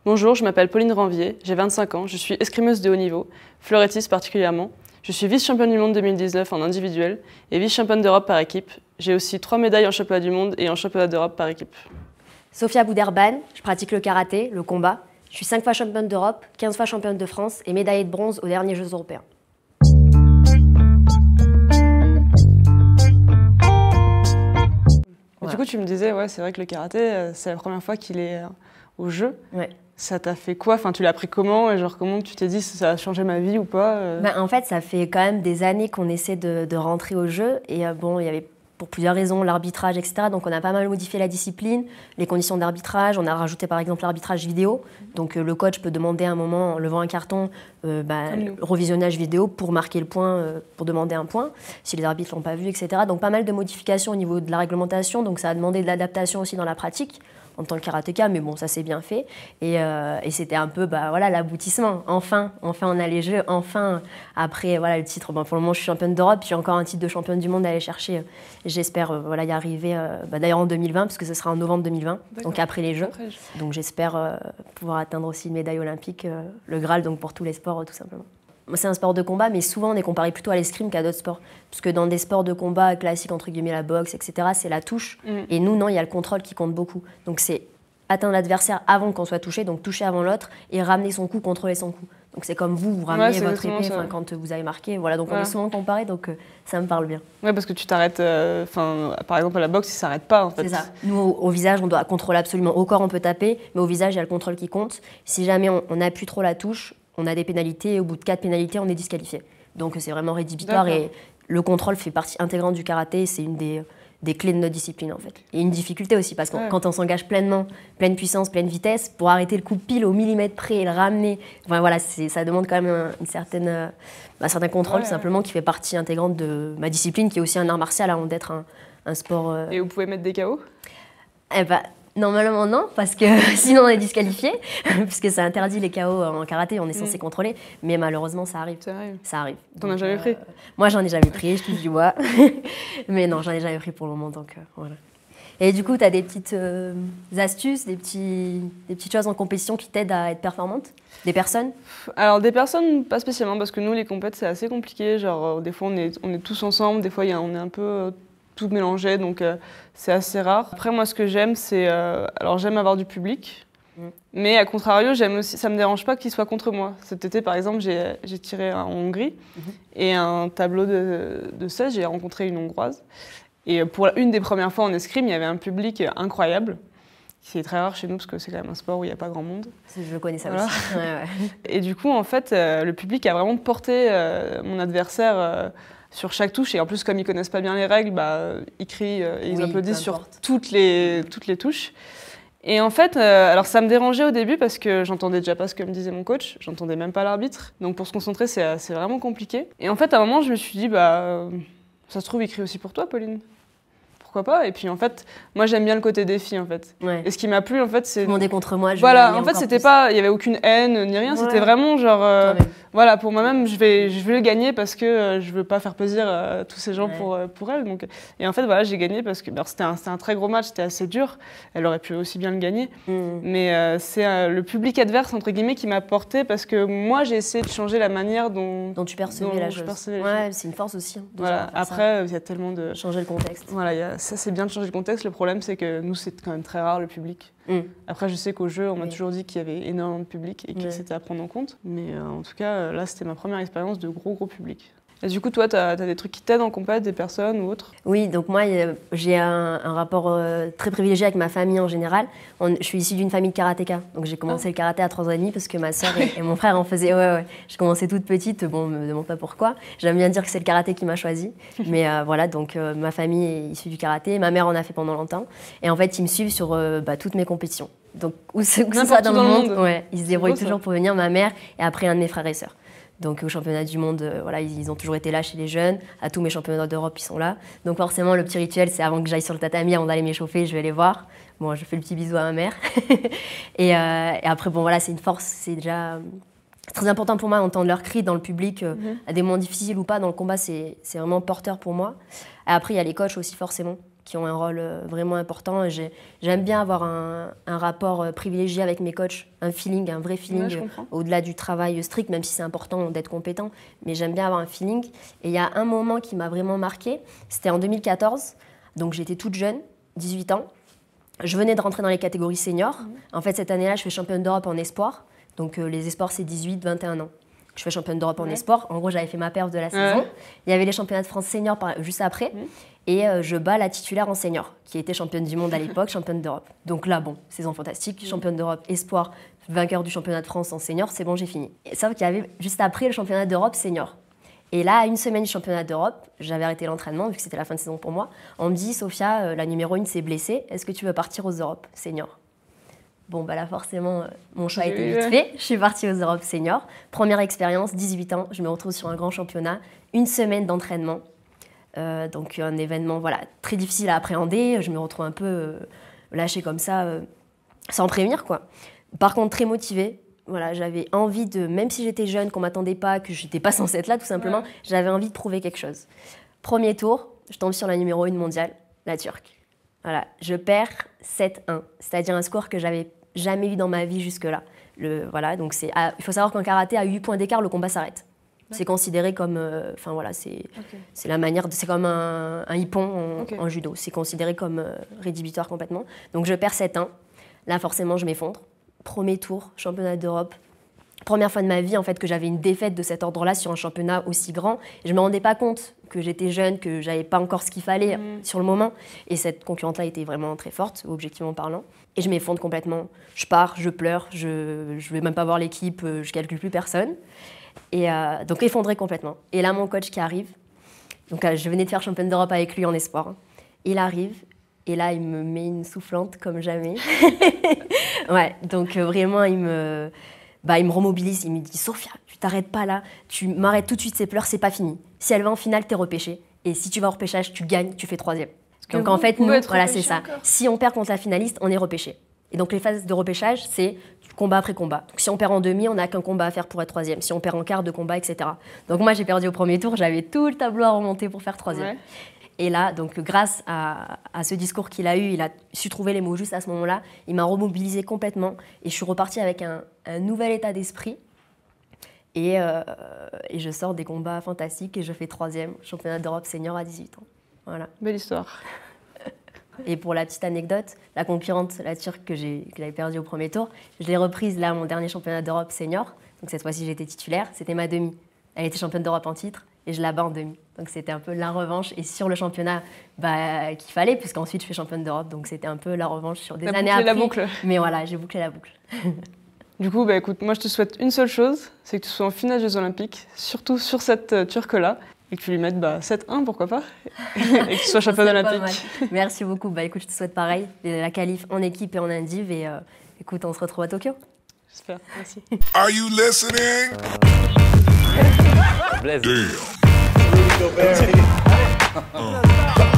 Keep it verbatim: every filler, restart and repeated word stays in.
Bonjour, je m'appelle Pauline Ranvier, j'ai vingt-cinq ans, je suis escrimeuse de haut niveau, fleurettiste particulièrement. Je suis vice-championne du monde deux mille dix-neuf en individuel et vice-championne d'Europe par équipe. J'ai aussi trois médailles en championnat du monde et en championnat d'Europe par équipe. Sofia Bouderban, je pratique le karaté, le combat. Je suis cinq fois championne d'Europe, quinze fois championne de France et médaillée de bronze aux derniers Jeux européens. Voilà. Du coup, tu me disais, ouais, c'est vrai que le karaté, c'est la première fois qu'il est au jeu. Ouais. Ça t'a fait quoi? Enfin, tu l'as pris comment? Et genre, comment tu t'es dit ça a changé ma vie ou pas? Ben, en fait, ça fait quand même des années qu'on essaie de, de rentrer au jeu. Et euh, bon, il y avait pour plusieurs raisons, l'arbitrage, et cetera. Donc on a pas mal modifié la discipline, les conditions d'arbitrage. On a rajouté par exemple l'arbitrage vidéo. Donc euh, le coach peut demander à un moment, en levant un carton, euh, bah, revisionnage vidéo pour marquer le point, euh, pour demander un point, si les arbitres l'ont pas vu, et cetera. Donc pas mal de modifications au niveau de la réglementation. Donc ça a demandé de l'adaptation aussi dans la pratique en tant que karatéka, mais bon, ça s'est bien fait. Et, euh, et c'était un peu bah, voilà, l'aboutissement. Enfin, enfin, on a les jeux. Enfin, après, voilà, le titre. Bon, pour le moment, je suis championne d'Europe. J'ai encore un titre de championne du monde à aller chercher. J'espère euh, voilà, y arriver, euh, bah, d'ailleurs en deux mille vingt, parce que ce sera en novembre deux mille vingt, donc après les Jeux. Après les Jeux. Donc j'espère euh, pouvoir atteindre aussi une médaille olympique, euh, le Graal, donc pour tous les sports, euh, tout simplement. C'est un sport de combat, mais souvent on est comparé plutôt à l'escrime qu'à d'autres sports. Parce que dans des sports de combat classiques, entre guillemets, la boxe, et cetera, c'est la touche. Mm. Et nous, non, il y a le contrôle qui compte beaucoup. Donc c'est atteindre l'adversaire avant qu'on soit touché, donc toucher avant l'autre, et ramener son coup, contrôler son coup. Donc c'est comme vous, vous ramenez ouais, votre épée quand vous avez marqué. Voilà, donc voilà. On est souvent comparé, donc euh, ça me parle bien. Ouais, parce que tu t'arrêtes, euh, par exemple à la boxe, il ne s'arrête pas en fait. C'est ça. Nous, au, au visage, on doit contrôler absolument. Au corps, on peut taper, mais au visage, il y a le contrôle qui compte. Si jamais on, on appuie trop la touche, on a des pénalités, et au bout de quatre pénalités, on est disqualifié. Donc c'est vraiment rédhibitoire, et le contrôle fait partie intégrante du karaté, c'est une des, des clés de notre discipline en fait. Et une difficulté aussi, parce que ouais. Quand on s'engage pleinement, pleine puissance, pleine vitesse, pour arrêter le coup pile au millimètre près et le ramener, enfin, voilà, ça demande quand même un, une certaine, euh, un certain contrôle, ouais, simplement, ouais. Qui fait partie intégrante de ma discipline, qui est aussi un art martial avant d'être un, un sport... Euh... Et vous pouvez mettre des K O? Eh ben, normalement non, parce que sinon on est disqualifié, puisque ça interdit les K O en karaté, on est censé mmh. contrôler, mais malheureusement ça arrive. Ça arrive. Ça arrive. T'en as jamais euh, pris? Moi j'en ai jamais pris, je touche du bois, mais non, j'en ai jamais pris pour le moment, donc euh, voilà. Et du coup, tu as des petites euh, astuces, des, petits, des petites choses en compétition qui t'aident à être performante? Des personnes? Alors des personnes, pas spécialement, parce que nous les compètes c'est assez compliqué, genre euh, des fois on est, on est tous ensemble, des fois y a, on est un peu... Euh, tout mélangé, donc euh, c'est assez rare. Après, moi, ce que j'aime, c'est... Euh, alors, j'aime avoir du public, mmh. mais à contrario, j'aime aussi... Ça me dérange pas qu'il soit contre moi. Cet été, par exemple, j'ai tiré en Hongrie, mmh. et un tableau de, de seize, j'ai rencontré une Hongroise. Et pour une des premières fois en escrime, il y avait un public incroyable. C'est très rare chez nous, parce que c'est quand même un sport où il n'y a pas grand monde. Je connais ça voilà. aussi. Ouais, ouais. Et du coup, en fait, euh, le public a vraiment porté euh, mon adversaire... Euh, sur chaque touche, et en plus comme ils connaissent pas bien les règles, bah, ils crient euh, et ils oui, applaudissent sur toutes les, toutes les touches. Et en fait, euh, alors ça me dérangeait au début parce que j'entendais déjà pas ce que me disait mon coach, j'entendais même pas l'arbitre, donc pour se concentrer c'est vraiment compliqué. Et en fait à un moment je me suis dit, bah, euh, ça se trouve il crie aussi pour toi Pauline. Pourquoi pas? Et puis en fait, moi j'aime bien le côté défi en fait. Ouais. Et ce qui m'a plu en fait, c'est... Tout le monde est contre moi, je Voilà, en fait c'était pas, il y avait aucune haine ni rien, ouais. C'était vraiment genre, euh, voilà, pour moi-même, je vais, je vais le gagner parce que euh, je veux pas faire plaisir à tous ces gens ouais. pour, euh, pour elle. Donc, et en fait voilà, j'ai gagné parce que c'était un, un très gros match, c'était assez dur. Elle aurait pu aussi bien le gagner, mmh. mais euh, c'est euh, le public adverse entre guillemets qui m'a porté parce que moi j'ai essayé de changer la manière dont, dont tu percevais dont la chose. Ouais, c'est une force aussi. Hein, voilà. Après, il y a tellement de changer le contexte. Voilà, il y a ça c'est bien de changer le contexte, le problème c'est que nous c'est quand même très rare le public. Mm. Après je sais qu'au jeu on m'a oui. toujours dit qu'il y avait énormément de public et que oui. c'était à prendre en compte, mais euh, en tout cas là c'était ma première expérience de gros gros public. Et du coup toi tu as, as des trucs qui t'aident en compète, des personnes ou autres? Oui, donc moi j'ai un, un rapport euh, très privilégié avec ma famille en général. On, je suis issue d'une famille de karatéka, donc j'ai commencé oh. le karaté à trois ans et demi parce que ma soeur et, et mon frère en faisaient. Ouais, ouais. J'ai commencé toute petite, bon, me demande pas pourquoi. J'aime bien dire que c'est le karaté qui m'a choisie, mais euh, voilà, donc euh, ma famille est issue du karaté, ma mère en a fait pendant longtemps, et en fait ils me suivent sur euh, bah, toutes mes compétitions. Donc où, où ce soit dans, dans le monde, monde. Ouais, ils se débrouillent beau, toujours ça. Pour venir, ma mère et après un de mes frères et sœurs. Donc au championnat du monde, euh, voilà, ils, ils ont toujours été là chez les jeunes. À tous mes championnats d'Europe, ils sont là. Donc forcément, le petit rituel, c'est avant que j'aille sur le tatami, avant d'aller m'échauffer, je vais les voir. Bon, je fais le petit bisou à ma mère. et, euh, et après, bon voilà, c'est une force, c'est déjà très important pour moi d'entendre leurs cris dans le public, euh, mm-hmm. à des moments difficiles ou pas dans le combat, c'est vraiment porteur pour moi. Et après, il y a les coachs aussi forcément. qui ont un rôle euh, vraiment important. J'aime bien avoir un, un rapport euh, privilégié avec mes coachs, un feeling, un vrai feeling, Ouais, euh, au-delà du travail strict, même si c'est important d'être compétent. Mais j'aime bien avoir un feeling. Et il y a un moment qui m'a vraiment marqué, c'était en deux mille quatorze. Donc j'étais toute jeune, dix-huit ans. Je venais de rentrer dans les catégories seniors. Mmh. En fait, cette année-là, je fais championne d'Europe en espoir. Donc euh, les espoirs, c'est dix-huit vingt et un ans. Je fais championne d'Europe ouais. en espoir. En gros, j'avais fait ma perf de la saison. Ouais. Il y avait les championnats de France senior par, juste après. Mmh. Et euh, je bats la titulaire en senior, qui était championne du monde à l'époque, championne d'Europe. Donc là, bon, saison fantastique. Mmh. Championne d'Europe, espoir, vainqueur du championnat de France en senior, c'est bon, j'ai fini. Sauf qu'il y avait juste après le championnat d'Europe senior. Et là, à une semaine du championnat d'Europe, j'avais arrêté l'entraînement, vu que c'était la fin de saison pour moi. On me dit, Sophia, euh, la numéro une s'est blessée, est-ce que tu veux partir aux Europes senior? Bon, bah là, forcément, euh, mon choix a été vite fait. Je suis partie aux Europes senior. Première expérience, dix-huit ans, je me retrouve sur un grand championnat, une semaine d'entraînement. Euh, donc un événement voilà, très difficile à appréhender. Je me retrouve un peu euh, lâchée comme ça, euh, sans prévenir, quoi. Par contre, très motivée. Voilà, j'avais envie de, même si j'étais jeune, qu'on ne m'attendait pas, que je n'étais pas censée être là, tout simplement, ouais. j'avais envie de prouver quelque chose. Premier tour, je tombe sur la numéro une mondiale, la Turque. Voilà, je perds sept un, c'est-à-dire un score que je n'avais jamais eu dans ma vie jusque-là. Le, voilà, donc c'est, à, il faut savoir qu'en karaté, à huit points d'écart, le combat s'arrête. C'est considéré comme, enfin euh, voilà, c'est okay. c'est la manière, de, c'est comme un, un hippon en, okay. en judo. C'est considéré comme euh, rédhibitoire complètement. Donc je perds sept un. Là forcément je m'effondre. Premier tour, championnat d'Europe. Première fois de ma vie en fait que j'avais une défaite de cet ordre-là sur un championnat aussi grand. Et je me rendais pas compte que j'étais jeune, que j'avais pas encore ce qu'il fallait mmh. sur le moment. Et cette concurrente-là était vraiment très forte, objectivement parlant. Et je m'effondre complètement. Je pars, je pleure, je je vais même pas voir l'équipe, je calcule plus personne. Et euh, donc effondré complètement. Et là, mon coach qui arrive, donc euh, je venais de faire championne d'Europe avec lui en espoir. Il arrive, et là, il me met une soufflante comme jamais. ouais, donc euh, vraiment, il me, bah, il me remobilise. Il me dit, Sophia, tu t'arrêtes pas là, tu m'arrêtes tout de suite ces pleurs, c'est pas fini. Si elle va en finale, t'es repêchée. Et si tu vas au repêchage, tu gagnes, tu fais troisième. Donc en fait, nous, voilà, c'est ça. Encore. Si on perd contre la finaliste, on est repêché. Et donc les phases de repêchage, c'est combat après combat. Donc si on perd en demi, on n'a qu'un combat à faire pour être troisième. Si on perd en quart, de combat, et cetera. Donc moi, j'ai perdu au premier tour, j'avais tout le tableau à remonter pour faire troisième. Ouais. Et là, donc grâce à, à ce discours qu'il a eu, il a su trouver les mots juste à ce moment-là. Il m'a remobilisée complètement et je suis repartie avec un, un nouvel état d'esprit. Et, euh, et je sors des combats fantastiques et je fais troisième championnat d'Europe senior à dix-huit ans. Voilà. Belle histoire. Et pour la petite anecdote, la concurrente, la Turque que j'avais perdue au premier tour, je l'ai reprise là, mon dernier championnat d'Europe senior. Donc cette fois-ci, j'étais titulaire. C'était ma demi. Elle était championne d'Europe en titre et je la bats en demi. Donc c'était un peu la revanche. Et sur le championnat bah, qu'il fallait, puisqu'ensuite je fais championne d'Europe. Donc c'était un peu la revanche sur des T'as années après. La boucle. Mais voilà, j'ai bouclé la boucle. Du coup, bah, écoute, moi je te souhaite une seule chose, c'est que tu sois en finale des Jeux Olympiques, surtout sur cette euh, Turque-là. Et que tu lui mettes bah, sept un, pourquoi pas, et que tu sois championne olympique. Merci beaucoup. Bah, écoute, je te souhaite pareil, la qualif en équipe et en indiv. Et euh, écoute, on se retrouve à Tokyo. J'espère, merci. Are you listening? Uh,